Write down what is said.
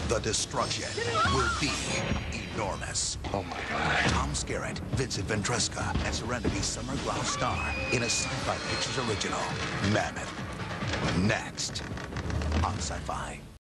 The destruction will be enormous. Oh my God. Tom Skerritt, Vincent Ventresca, and Serenity's Summer Glau star in a SyFy Pictures original, Mammoth. Next on SyFy.